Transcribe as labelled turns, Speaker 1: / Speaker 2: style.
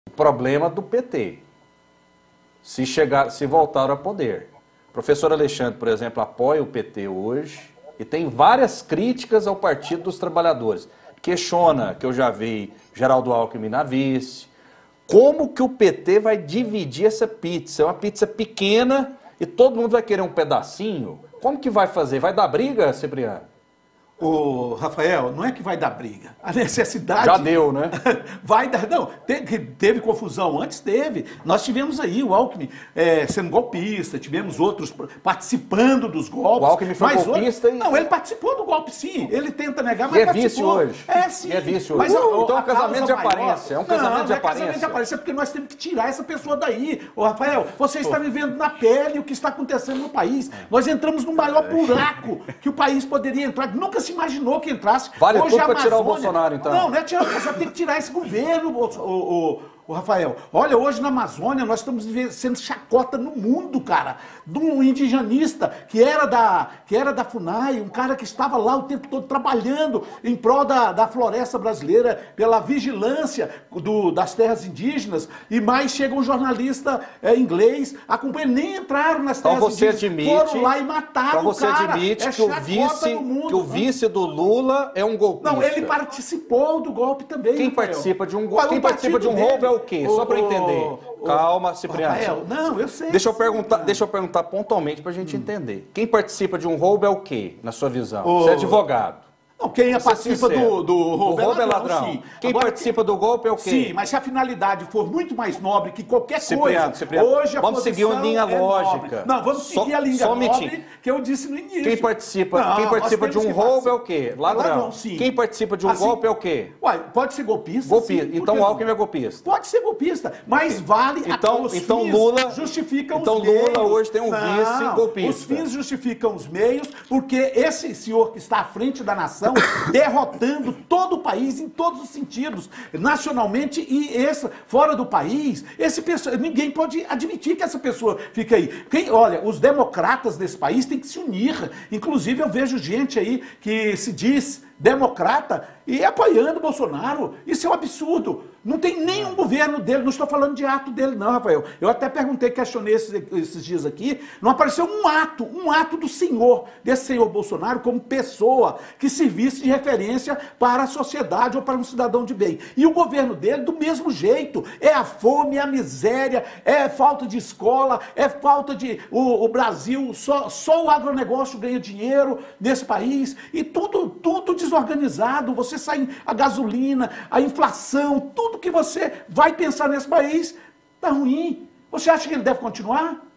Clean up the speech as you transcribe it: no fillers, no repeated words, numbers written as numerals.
Speaker 1: o problema do PT, se voltar ao poder. O professor Alexandre, por exemplo, apoia o PT hoje e tem várias críticas ao Partido dos Trabalhadores. Questiona, que eu já vi Geraldo Alckmin na vice, como que o PT vai dividir essa pizza? É uma pizza pequena e todo mundo vai querer um pedacinho? Como que vai fazer? Vai dar briga, Cipriano?
Speaker 2: Ô, Rafael, não é que vai dar briga. A necessidade...
Speaker 1: Já deu, né?
Speaker 2: Vai dar... Não, teve confusão antes, teve. Nós tivemos aí o Alckmin sendo golpista, tivemos outros participando dos golpes.
Speaker 1: O Alckmin foi golpista
Speaker 2: hoje... Não, ele participou do golpe, sim. Ele tenta negar, mas
Speaker 1: e é
Speaker 2: participou.
Speaker 1: Vice hoje.
Speaker 2: É, sim.
Speaker 1: E é vice hoje.
Speaker 2: Mas,
Speaker 1: então é um casamento de aparência. É um casamento de aparência.
Speaker 2: Não é casamento de aparência, porque nós temos que tirar essa pessoa daí. Ô, Rafael, você está vivendo na pele o que está acontecendo no país. Nós entramos no maior buraco que o país poderia entrar. Nunca se imaginou que entrasse.
Speaker 1: Vale hoje tudo para tirar o Bolsonaro, então.
Speaker 2: Não é tirar, só tem que tirar esse governo, o Rafael. Olha, hoje na Amazônia nós estamos sendo chacota no mundo, cara, de um indigenista que era da FUNAI, um cara que estava lá o tempo todo trabalhando em prol da floresta brasileira, pela vigilância das terras indígenas, e mais chega um jornalista inglês, acompanhando, nem entraram nas terras indígenas, foram lá e mataram o cara.
Speaker 1: Então você admite que o vice do Lula é um golpista?
Speaker 2: Não, ele participou do golpe também.
Speaker 1: Quem participa de um roubo é o quê? Só para entender. Calma, Cipriano.
Speaker 2: Rafael, não, eu sei.
Speaker 1: Deixa eu perguntar pontualmente para a gente entender. Quem participa de um roubo é o quê, na sua visão? Você é advogado.
Speaker 2: Não, quem participa do roubo
Speaker 1: é ladrão. Sim. Quem agora, participa do golpe é o quê?
Speaker 2: Sim, mas se a finalidade for muito mais nobre que qualquer coisa,
Speaker 1: Cipriano,
Speaker 2: hoje a
Speaker 1: vamos seguir uma linha lógica.
Speaker 2: Nobre. Não, vamos seguir a linha nobre que eu disse no início.
Speaker 1: Quem participa de um roubo é o quê? Ladrão.
Speaker 2: Sim.
Speaker 1: Quem participa de um golpe é o quê?
Speaker 2: Uai, pode ser golpista.
Speaker 1: Golpista. Sim, então o Alckmin é golpista.
Speaker 2: Pode ser golpista, mas vale
Speaker 1: os fins
Speaker 2: Lula justificam os meios.
Speaker 1: Então Lula hoje tem um vice golpista.
Speaker 2: Os fins justificam os meios, porque esse senhor que está à frente da nação derrotando todo o país em todos os sentidos, nacionalmente e fora do país. Ninguém pode admitir que essa pessoa fica aí. Olha, os democratas desse país têm que se unir. Inclusive, eu vejo gente aí que se diz democrata e apoiando o Bolsonaro. Isso é um absurdo. Não tem nenhum governo dele, não estou falando de ato dele não, Rafael. Eu até questionei esses dias aqui, não apareceu um ato do senhor, desse senhor Bolsonaro, como pessoa que servisse de referência para a sociedade ou para um cidadão de bem. E o governo dele, do mesmo jeito, é a fome, é a miséria, é falta de escola, é falta de... O Brasil, só o agronegócio ganha dinheiro nesse país, e tudo desorganizado. Você sai a gasolina, a inflação, tudo que você vai pensar nesse país tá ruim. Você acha que ele deve continuar?